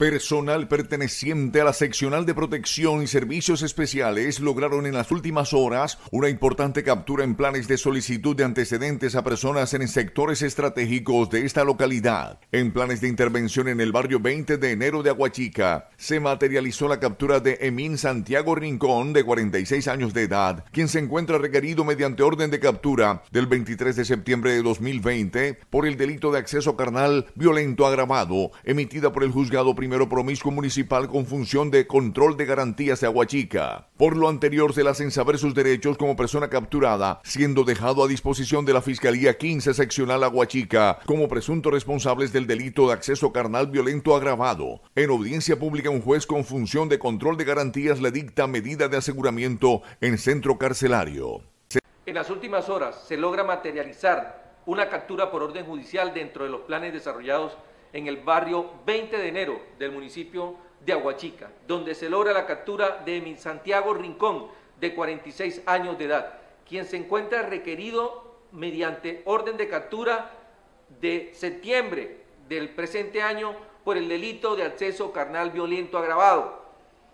Personal perteneciente a la Seccional de Protección y Servicios Especiales lograron en las últimas horas una importante captura en planes de solicitud de antecedentes a personas en sectores estratégicos de esta localidad. En planes de intervención en el barrio 20 de enero de Aguachica, se materializó la captura de Emín Santiago Rincón, de 46 años de edad, quien se encuentra requerido mediante orden de captura del 23 de septiembre de 2020 por el delito de acceso carnal violento agravado, emitida por el Juzgado Primero Promiscuo Municipal con función de control de garantías de Aguachica. Por lo anterior, se le hacen saber sus derechos como persona capturada, siendo dejado a disposición de la Fiscalía 15 Seccional Aguachica como presuntos responsables del delito de acceso carnal violento agravado. En audiencia pública, un juez con función de control de garantías le dicta medida de aseguramiento en centro carcelario. En las últimas horas se logra materializar una captura por orden judicial dentro de los planes desarrollados en el barrio 20 de enero del municipio de Aguachica, donde se logra la captura de Emín Santiago Rincón, de 46 años de edad, quien se encuentra requerido mediante orden de captura de septiembre del presente año por el delito de acceso carnal violento agravado.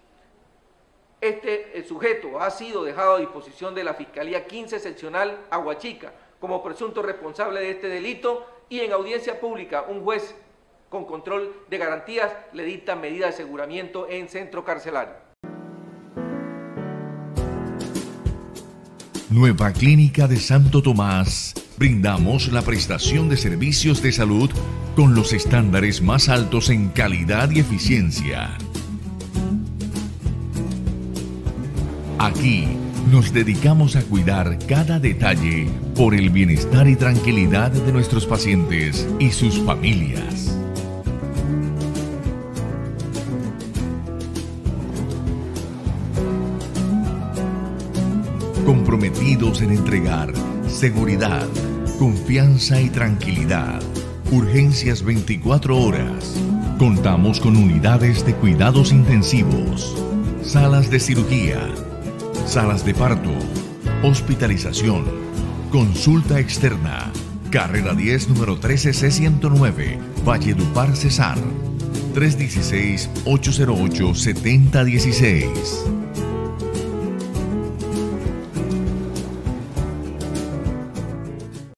El sujeto ha sido dejado a disposición de la Fiscalía 15 Seccional Aguachica como presunto responsable de este delito, y en audiencia pública un juez con control de garantías le dicta medida de aseguramiento en centro carcelario. Nueva Clínica de Santo Tomás. Brindamos la prestación de servicios de salud con los estándares más altos en calidad y eficiencia. Aquí nos dedicamos a cuidar cada detalle por el bienestar y tranquilidad de nuestros pacientes y sus familias. Comprometidos en entregar seguridad, confianza y tranquilidad. Urgencias 24 horas. Contamos con unidades de cuidados intensivos, salas de cirugía, salas de parto, hospitalización, consulta externa. Carrera 10, número 13C109, Valledupar, Cesar. 316-808-7016.